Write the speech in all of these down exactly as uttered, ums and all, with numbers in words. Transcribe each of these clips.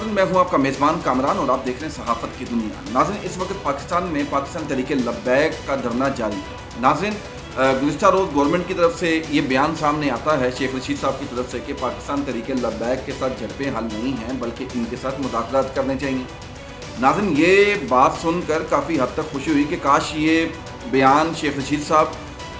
नाज़रीन, मैं हूं आपका मेज़बान कामरान और आप देख रहे हैं सहाफ़त की दुनिया। नाज़रीन, इस वक्त पाकिस्तान में पाकिस्तान तहरीके लब्बैक का धरना जारी है। नाज़रीन, गुज़िश्ता रोज़ गवर्नमेंट की तरफ से ये बयान सामने आता है शेख रशीद साहब की तरफ से कि पाकिस्तान तहरीके लब्बैक के साथ झड़पें हल नहीं हैं, बल्कि इनके साथ मुज़ाकरात करने चाहिए। नाज़रीन, ये बात सुनकर काफ़ी हद तक खुशी हुई कि काश ये बयान शेख रशीद साहब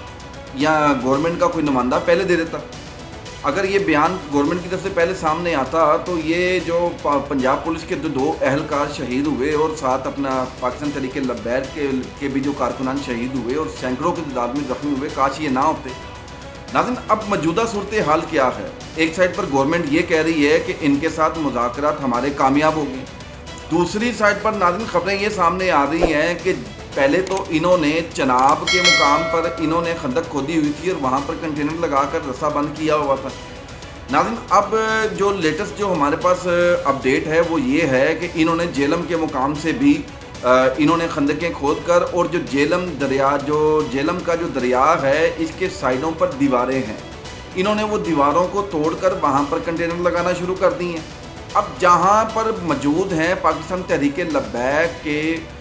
या गवर्नमेंट का कोई नुमाइंदा पहले दे देता। अगर ये बयान गवर्नमेंट की तरफ से पहले सामने आता तो ये जो पंजाब पुलिस के जो दो अहलकार शहीद हुए और साथ अपना पाकिस्तान तहरीके लब्बैक के, के भी जो कारकुनान शहीद हुए और सैकड़ों की तादाद में जख्मी हुए, काश ये ना होते। नाज़रीन, अब मौजूदा सूरत हाल क्या है? एक साइड पर गवर्नमेंट ये कह रही है कि इनके साथ मुज़ाकरात हमारे कामयाब हो गए। दूसरी साइड पर नाज़रीन खबरें ये सामने आ रही हैं कि पहले तो इन्होंने चनाब के मुकाम पर इन्होंने खंदक खोदी हुई थी और वहाँ पर कंटेनर लगाकर रस्सा बंद किया हुआ था। नाज़रीन, अब जो लेटेस्ट जो हमारे पास अपडेट है वो ये है कि इन्होंने जेलम के मुकाम से भी इन्होंने खंदकें खोद कर और जो जेलम दरिया जो जेलम का जो दरिया है इसके साइडों पर दीवारें हैं, इन्होंने वो दीवारों को तोड़कर वहाँ पर कंटेनर लगाना शुरू कर दिए हैं। अब जहाँ पर मौजूद हैं पाकिस्तान तहरीके लब्बैक के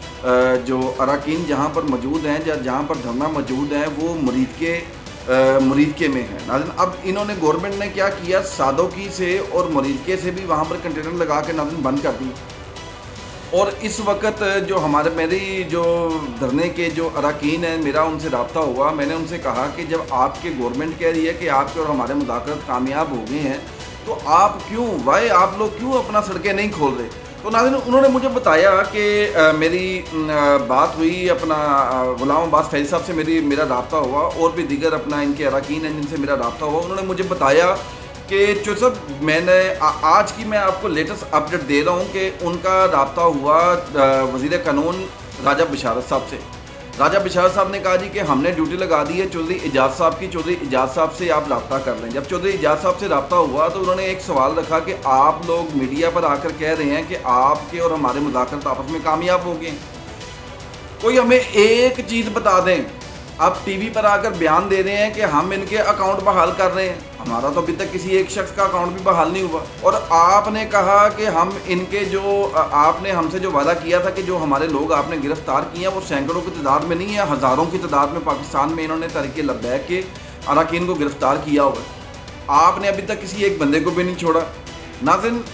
जो अरकान जहाँ पर मौजूद हैं या जहाँ पर धरना मौजूद है वो मुरीद के मुरीद के में है। नाज़रीन, अब इन्होंने गवर्नमेंट ने क्या किया, सादोकी से और मुरीद के से भी वहाँ पर कंटेनर लगा के नाज़रीन बंद कर दी। और इस वक्त जो हमारे मेरी जो धरने के जो अरकान हैं, मेरा उनसे रब्ता हुआ। मैंने उनसे कहा कि जब आपके गवर्नमेंट कह रही है कि आपके और हमारे मुज़ाकरात कामयाब हो गए हैं तो आप क्यों वाई आप लोग क्यों अपना सड़कें नहीं खोल रहे? तो नाज़रीन, उन्होंने मुझे बताया कि आ, मेरी आ, बात हुई अपना गुलाम अब्बास फैज़ साहब से मेरी मेरा रब्ता हुआ और भी दीगर अपना इनके अरकान हैं जिनसे मेरा रब्ता हुआ। उन्होंने मुझे बताया कि चो साहब मैंने आ, आज की मैं आपको लेटेस्ट अपडेट दे रहा हूँ कि उनका रब्ता हुआ वज़ीर कानून राजा बिशारत साहब से। राजा बिशारत साहब ने कहा जी कि हमने ड्यूटी लगा दी है चौधरी एजाज साहब की, चौधरी एजाज साहब से आप रब्ता कर लें। जब चौधरी एजाज साहब से रब्ता हुआ तो उन्होंने एक सवाल रखा कि आप लोग मीडिया पर आकर कह रहे हैं कि आपके और हमारे मुज़ाकरात आपस में कामयाब हो गए, कोई हमें एक चीज़ बता दें। आप टीवी पर आकर बयान दे रहे हैं कि हम इनके अकाउंट बहाल कर रहे हैं, हमारा तो अभी तक किसी एक शख्स का अकाउंट भी बहाल नहीं हुआ। और आपने कहा कि हम इनके जो आपने हमसे जो वादा किया था कि जो हमारे लोग आपने गिरफ्तार किए हैं वो सैकड़ों की तादाद में नहीं है, हज़ारों की तादाद में पाकिस्तान में इन्होंने तहरीके लब्बैक के अरकान को गिरफ्तार किया हुआ है। आपने अभी तक किसी एक बंदे को भी नहीं छोड़ा। नाज़रीन,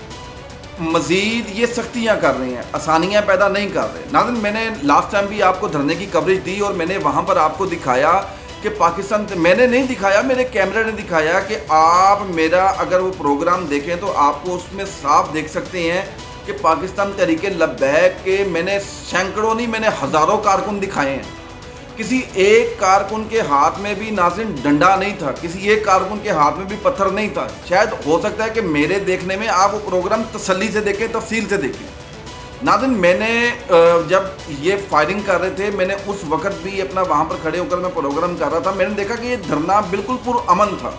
मज़ीद ये सख्तियाँ कर रहे हैं, आसानियाँ पैदा नहीं कर रहे। नाज़रीन, मैंने लास्ट टाइम भी आपको धरने की कवरेज दी और मैंने वहाँ पर आपको दिखाया कि पाकिस्तान, मैंने नहीं दिखाया, मेरे कैमरे ने दिखाया कि आप मेरा अगर वो प्रोग्राम देखें तो आपको उसमें साफ देख सकते हैं कि पाकिस्तान तहरीके लब्बैक के मैंने सैकड़ों नहीं मैंने हज़ारों कारकुन दिखाए हैं। किसी एक कारकुन के हाथ में भी नाज़रीन डंडा नहीं था, किसी एक कारकुन के हाथ में भी पत्थर नहीं था। शायद हो सकता है कि मेरे देखने में आप वो प्रोग्राम तसल्ली से देखें, तफसील से देखें। नाज़रीन, मैंने जब ये फायरिंग कर रहे थे मैंने उस वक्त भी अपना वहाँ पर खड़े होकर मैं प्रोग्राम कर रहा था, मैंने देखा कि ये धरना बिल्कुल पुरअमन था।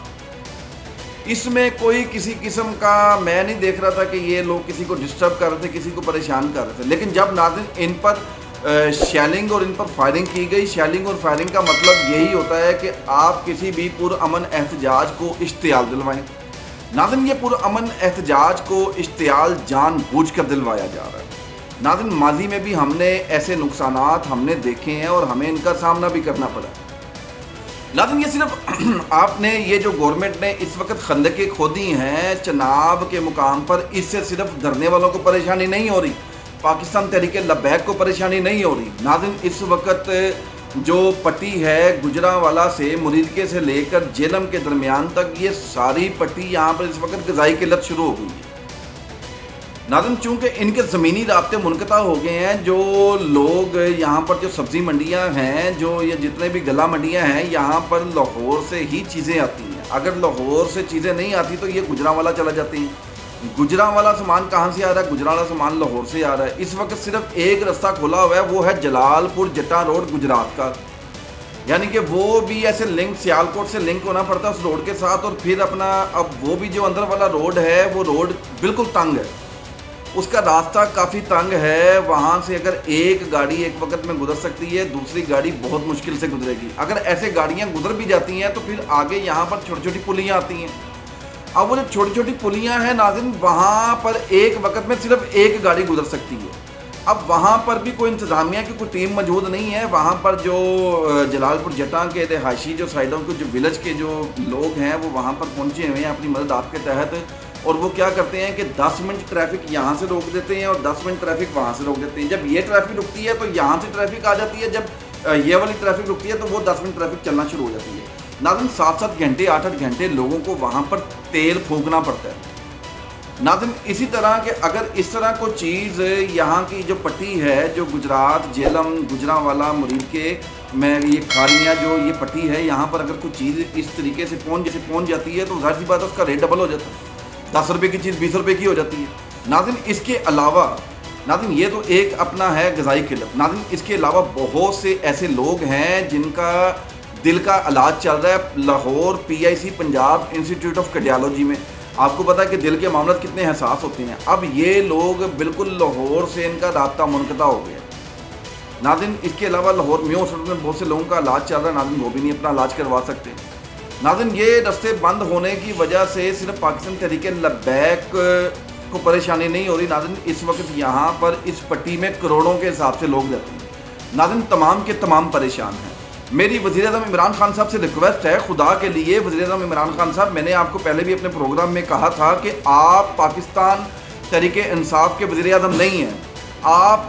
इसमें कोई किसी किस्म का मैं नहीं देख रहा था कि ये लोग किसी को डिस्टर्ब कर रहे थे, किसी को परेशान कर रहे थे। लेकिन जब नाज़रीन इन पर शैलिंग और इन पर फायरिंग की गई, शैलिंग और फायरिंग का मतलब यही होता है कि आप किसी भी पुरअमन एहतजाज को इश्तियाल दिलवाएं। नाज़रीन, ये पुरअमन एहतजाज को इश्तियाल जानबूझकर दिलवाया जा रहा है। नाज़रीन, माजी में भी हमने ऐसे नुकसानात हमने देखे हैं और हमें इनका सामना भी करना पड़ा। नाज़रीन, ये सिर्फ आपने ये जो गवर्नमेंट ने इस वक्त खंदकें खोदी हैं चनाब के मुकाम पर, इससे सिर्फ धरने वालों को परेशानी नहीं हो रही, पाकिस्तान तहरीके लब्बैक को परेशानी नहीं हो रही। नाज़रीन, इस वक्त जो पट्टी है गुजरांवाला से मुरीदके से लेकर जेलम के दरमियान तक, ये सारी पट्टी यहाँ पर इस वक्त ग़िज़ाई किल्लत शुरू हो गई है। नाज़रीन, चूँकि इनके ज़मीनी राब्ते मुनक़ता हो गए हैं, जो लोग यहाँ पर जो सब्ज़ी मंडियाँ हैं, जो ये जितने भी गला मंडियाँ हैं, यहाँ पर लाहौर से ही चीज़ें आती हैं। अगर लाहौर से चीज़ें नहीं आती तो ये गुजरांवाला चला जाती हैं। गुजरांवाला सामान कहाँ से आ रहा है? गुजरांवाला सामान लाहौर से आ रहा है। इस वक्त सिर्फ एक रास्ता खुला हुआ है, वो है जलालपुर जट्टा रोड गुजरात का, यानी कि वो भी ऐसे लिंक सियालकोट से लिंक होना पड़ता है उस रोड के साथ। और फिर अपना अब वो भी जो अंदर वाला रोड है वो रोड बिल्कुल तंग है, उसका रास्ता काफ़ी तंग है। वहाँ से अगर एक गाड़ी एक वक्त में गुजर सकती है, दूसरी गाड़ी बहुत मुश्किल से गुजरेगी। अगर ऐसे गाड़ियाँ गुजर भी जाती हैं तो फिर आगे यहाँ पर छोटी छोटी पुलियाँ आती हैं। अब वो जो छोटी छोटी पुलियाँ हैं नाज़रीन, वहाँ पर एक वक्त में सिर्फ एक गाड़ी गुजर सकती है। अब वहाँ पर भी कोई इंतज़ामिया की कोई टीम मौजूद नहीं है। वहाँ पर जो जलालपुर जटा के रिहायशी जो साइडों के जो विलेज के जो लोग हैं वो वहाँ पर पहुँचे हुए हैं अपनी मदद आपके तहत, और वो क्या करते हैं कि दस मिनट ट्रैफिक यहाँ से रोक देते हैं और दस मिनट ट्रैफिक वहाँ से रोक देते हैं। जब ये ट्रैफिक रुकती है तो यहाँ से ट्रैफिक आ जाती है, जब ये वाली ट्रैफिक रुकती है तो वो दस मिनट ट्रैफिक चलना शुरू हो जाती है। नाज़रीन सात सात घंटे आठ आठ घंटे लोगों को वहाँ पर तेल फूकना पड़ता है। नाज़रीन इसी तरह के अगर इस तरह को चीज़ यहाँ की जो पट्टी है, जो गुजरात जेलम गुजरांवाला मुरीद के मैं ये खारियाँ जो ये पट्टी है, यहाँ पर अगर कोई चीज़ इस तरीके से पहुँच जैसे पहुँच जाती है तो ज़ाहिर सी बात है उसका रेट डबल हो जाता है। दस रुपये की चीज़ बीस रुपये की हो जाती है। नाज़रीन इसके अलावा नाज़रीन ये तो एक अपना है ग़िज़ाई किल्लत। नाज़रीन इसके अलावा बहुत से ऐसे लोग हैं जिनका दिल का इलाज चल रहा है Lahore P I C Punjab institute of cardiology में। आपको पता है कि दिल के मामले कितने हसास होते हैं। अब ये लोग बिल्कुल लाहौर से इनका राब्ता मुनक़ता हो गया। नाज़रीन इसके अलावा लाहौर में हॉस्पिटल में बहुत से लोगों का इलाज चल रहा है, नाज़रीन वो भी नहीं अपना इलाज करवा सकते। नाज़रीन ये रास्ते बंद होने की वजह से सिर्फ पाकिस्तान तहरीक लब्बैक को परेशानी नहीं हो रही। नाज़रीन इस वक्त यहाँ पर इस पट्टी में करोड़ों के हिसाब से लोग रहते हैं। नाज़रीन तमाम के तमाम परेशान हैं। मेरी वज़ीर-ए-आज़म इमरान खान साहब से रिक्वेस्ट है, खुदा के लिए वज़ीर-ए-आज़म इमरान खान साहब, मैंने आपको पहले भी अपने प्रोग्राम में कहा था कि आप पाकिस्तान तहरीक इंसाफ के वज़ीर-ए-आज़म नहीं हैं, आप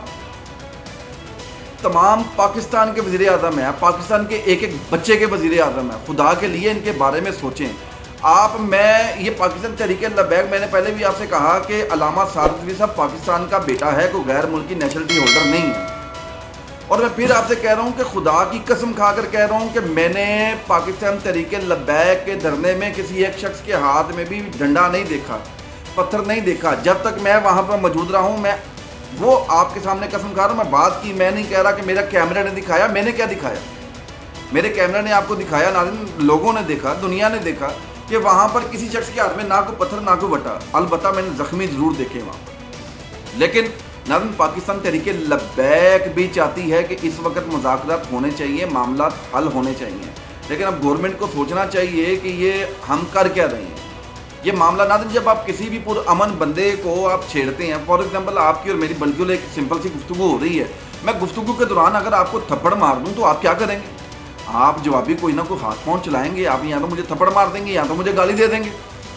तमाम पाकिस्तान के वज़ीर-ए-आज़म हैं, पाकिस्तान के एक एक बच्चे के वज़ीर-ए-आज़म हैं। खुदा के लिए इनके बारे में सोचें आप। मैं ये पाकिस्तान तहरीक लब्बैक, मैंने पहले भी आपसे कहा कि अल्लामा साद रिज़वी साहब पाकिस्तान का बेटा है, कोई गैर मुल्की नेशनलिटी होल्डर नहीं है। और मैं फिर आपसे कह रहा हूँ कि खुदा की कसम खाकर कह रहा हूँ कि मैंने पाकिस्तान तहरीक लब्बैक के धरने में किसी एक शख्स के हाथ में भी डंडा नहीं देखा, पत्थर नहीं देखा। जब तक मैं वहाँ पर मौजूद रहा हूँ, मैं वो आपके सामने कसम खा रहा हूँ। मैं बात की, मैं नहीं कह रहा कि मेरा कैमरा ने दिखाया। मैंने क्या दिखाया? मेरे कैमरा ने आपको दिखाया। नाज़रीन लोगों ने देखा, दुनिया ने देखा कि वहाँ पर किसी शख्स के हाथ में ना कोई पत्थर ना कोई बटा। अलबत्ता मैंने ज़ख्मी ज़रूर देखे वहाँ पर। लेकिन नाज़रीन पाकिस्तान तहरीक लब्बैक भी चाहती है कि इस वक्त मुज़ाकरात होने चाहिए, मामला हल होने चाहिए। लेकिन अब गवर्नमेंट को सोचना चाहिए कि ये हम कर क्या रहे हैं। ये मामला नाज़रीन जब आप किसी भी पुरअमन बंदे को आप छेड़ते हैं, फॉर एग्जांपल आपकी और मेरी बल्कि एक सिंपल सी गुफ्तगू हो रही है, मैं गुफ्तगू के दौरान अगर आपको थप्पड़ मार दूं तो आप क्या करेंगे? आप जवाबी कोई ना कोई हाथ पाँव चलाएंगे। आप या तो मुझे थप्पड़ मार देंगे या तो मुझे गाली दे देंगे।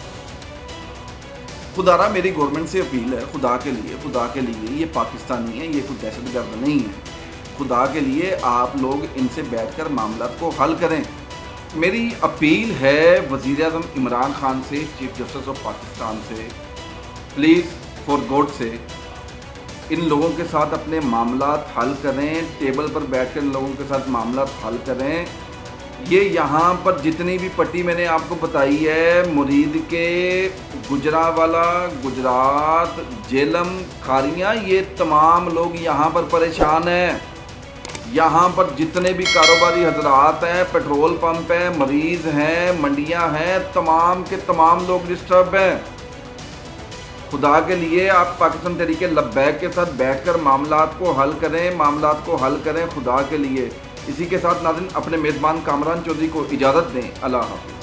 खुदारा मेरी गवर्नमेंट से अपील है, खुदा के लिए, खुदा के लिए, ये पाकिस्तानी है, ये कोई दहशतगर्द नहीं है। खुदा के लिए आप लोग इनसे बैठकर मामला को हल करें। मेरी अपील है वज़ीर-ए-आज़म इमरान खान से, चीफ जस्टिस ऑफ पाकिस्तान से, प्लीज़ फॉर गॉड से इन लोगों के साथ अपने मामला हल करें, टेबल पर बैठकर इन लोगों के साथ मामला हल करें। ये यहाँ पर जितनी भी पट्टी मैंने आपको बताई है, मुरीद के गुजरांवाला, गुजरात, जेलम, खारियाँ, ये तमाम लोग यहाँ पर परेशान हैं। यहाँ पर जितने भी कारोबारी हजरात हैं, पेट्रोल पंप हैं, मरीज़ हैं, मंडियाँ हैं, तमाम के तमाम लोग डिस्टर्ब हैं। खुदा के लिए आप पाकिस्तान तहरीक लब्बैक के साथ बैठकर मामलात को हल करें, मामलात को हल करें खुदा के लिए। इसी के साथ नाज़रीन अपने मेज़बान कामरान चौधरी को इजाज़त दें। अल्लाह हाफ़िज़।